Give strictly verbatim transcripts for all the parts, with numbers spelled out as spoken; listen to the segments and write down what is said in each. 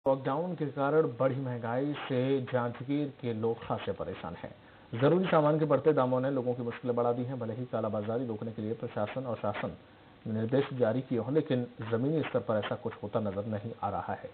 Lockdown के कारण बढ़ी महंगाई से जांजगीर के लोग खासे परेशान हैं। जरूरी सामान के बढ़ते दामों ने लोगों की मुश्किलें बढ़ा दी हैं। भले ही कालाबाजारी रोकने के लिए प्रशासन और शासन ने निर्देश जारी किए हों, लेकिन जमीनी स्तर पर ऐसा कुछ होता नजर नहीं आ रहा है।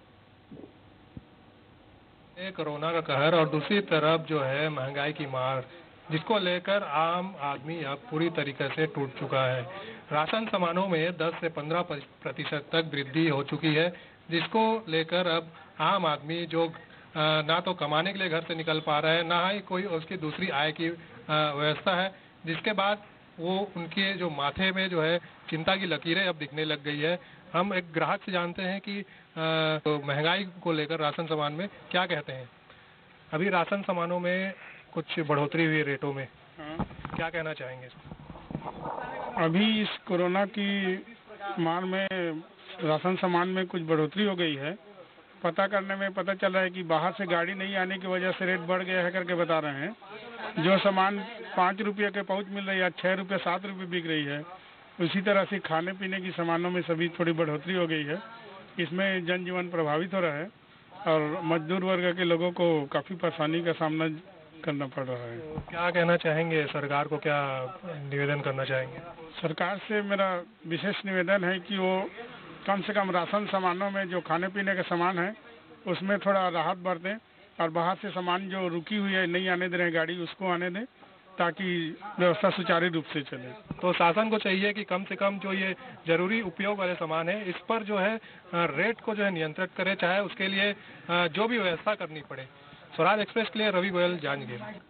कोरोना का कहर और दूसरी तरफ जो है महंगाई की मार, जिसको लेकर आम आदमी अब पूरी तरीके से टूट चुका है। राशन सामानों में दस से पंद्रह प्रतिशत तक वृद्धि हो चुकी है, जिसको लेकर अब आम आदमी जो ना तो कमाने के लिए घर से निकल पा रहा है, ना ही कोई उसकी दूसरी आय की व्यवस्था है, जिसके बाद वो उनके जो माथे में जो है चिंता की लकीरें अब दिखने लग गई है। हम एक ग्राहक से जानते हैं कि तो महंगाई को लेकर राशन सामान में क्या कहते हैं। अभी राशन सामानों में कुछ बढ़ोतरी हुई रेटों में, क्या कहना चाहेंगे? अभी इस कोरोना की मार में राशन सामान में कुछ बढ़ोतरी हो गई है। पता करने में पता चल रहा है कि बाहर से गाड़ी नहीं आने की वजह से रेट बढ़ गया है करके बता रहे हैं। जो सामान पाँच रुपये के पाउच मिल रही है, छः रुपये सात रुपये बिक रही है। उसी तरह से खाने पीने की सामानों में सभी थोड़ी बढ़ोतरी हो गई है। इसमें जनजीवन प्रभावित हो रहा है और मजदूर वर्ग के लोगों को काफ़ी परेशानी का सामना करना पड़ रहा है। तो क्या कहना चाहेंगे? सरकार को क्या निवेदन करना चाहेंगे? सरकार से मेरा विशेष निवेदन है कि वो कम से कम राशन सामानों में जो खाने पीने के सामान है उसमें थोड़ा राहत बरतें और बाहर से सामान जो रुकी हुई है नहीं आने दे रहे गाड़ी, उसको आने दें ताकि व्यवस्था सुचारू रूप से चले। तो शासन को चाहिए कि कम से कम जो ये जरूरी उपयोग वाले सामान है, इस पर जो है रेट को जो है नियंत्रित करे, चाहे उसके लिए जो भी व्यवस्था करनी पड़े। स्वराज एक्सप्रेस के लिए रवि गोयल, जांजगीर।